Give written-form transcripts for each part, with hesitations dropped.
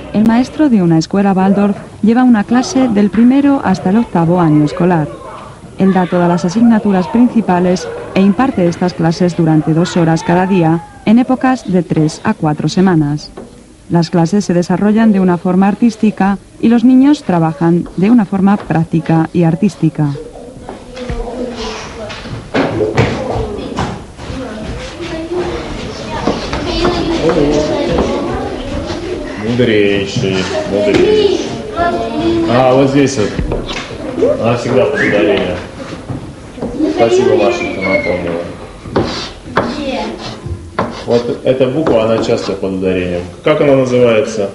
El maestro de una escuela Waldorf lleva una clase del primero hasta el octavo año escolar. Él da todas las asignaturas principales e imparte estas clases durante 2 horas cada día en épocas de 3 a 4 semanas. Las clases se desarrollan de una forma artística y los niños trabajan de una forma práctica y artística. Мудрейший, мудрейший. А, вот здесь вот. Она всегда под ударение. Спасибо, Маша, что напомнила. Вот эта буква, она часто под ударением. Как она называется?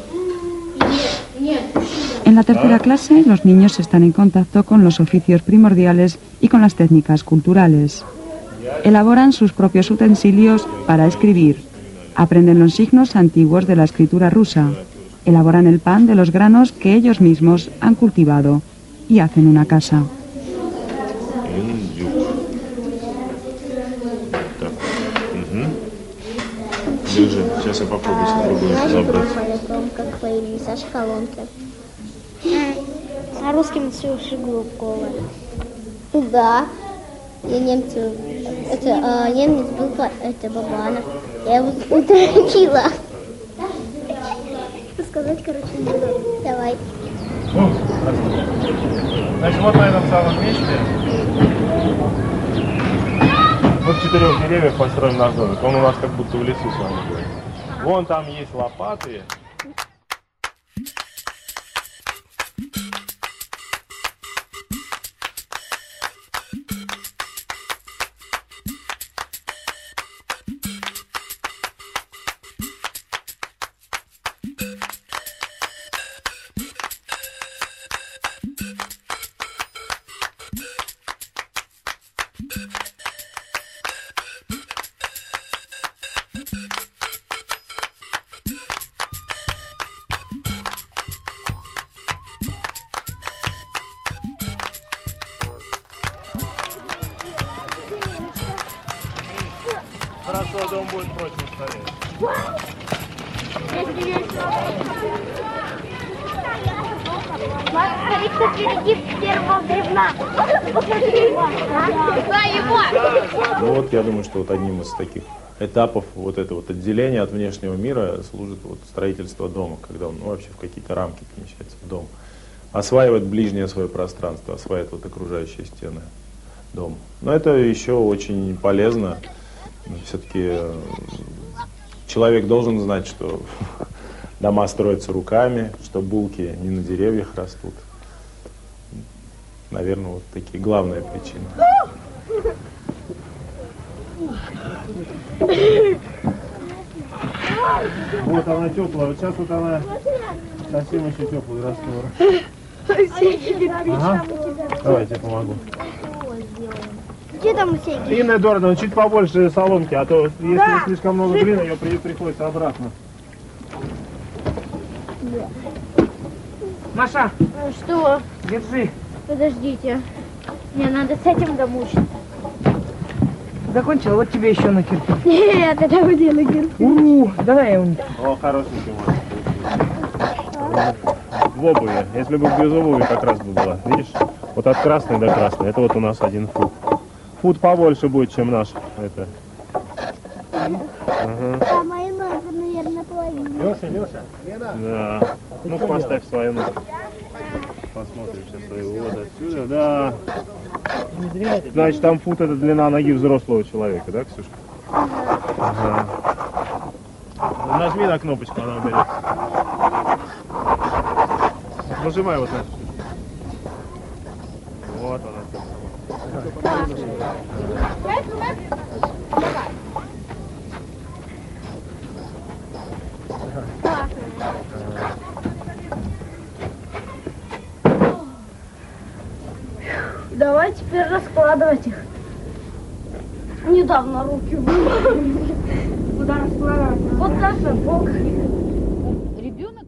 En la tercera clase, los niños están en contacto con los oficios primordiales y con las técnicas culturales. Elaboran sus propios utensilios para escribir. Aprenden los signos antiguos de la escritura rusa. Elaboran el pan de los granos que ellos mismos han cultivado y hacen una casa. Сейчас я попробую другую разобрать. Как появились аж колонки. А русским все Шиглубкова. Да. Я немцу. Это немец был, это Бабанов. Я его утратила. Сказать, короче, не буду. Давай. Значит, вот на этом самом месте мы в 4 деревьях построим наш домик. Он у нас как будто в лесу с вами будет. Вон там есть лопаты. Хорошо, дом будет прочно стоять. Смотри, перегиб первого бревна. Ну вот я думаю, что вот одним из таких этапов вот это вот отделение от внешнего мира служит вот строительство дома, когда он вообще в какие-то рамки помещается в дом. Осваивает ближнее свое пространство, осваивает вот окружающие стены дома. Но это еще очень полезно. Все-таки человек должен знать, что дома строятся руками, что булки не на деревьях растут. Наверное, вот такие главные причины. Вот она теплая, вот сейчас вот она совсем еще теплый раствор. Ага. Давайте я помогу. Где там все? Длинная дорога, чуть побольше соломки, а то если слишком много глины, ее приходится обратно. Маша, Что? держи. Подождите. Мне надо с этим домучить. Закончила, вот тебе еще на кирпич. Нет, это где на кирпич? Давай я умею. О, хорошенький мой. В обуви. Если бы без обуви как раз бы была. Видишь? Вот от красной до красной. Это вот у нас 1 фут. Фут побольше будет, чем наш. Это. А мои ноги, наверное, половина. Леша? Да. Ну поставь свою ногу. Посмотрим сейчас своего вот отсюда. Да. Значит, там фут — это длина ноги взрослого человека, да, Ксюшка? Ага. Нажми на кнопочку, она уберется. Нажимай вот так. Вот она. Давай теперь раскладывать их. Недавно руки вымыли. Куда раскладывать? Вот так на бок. Ребенок.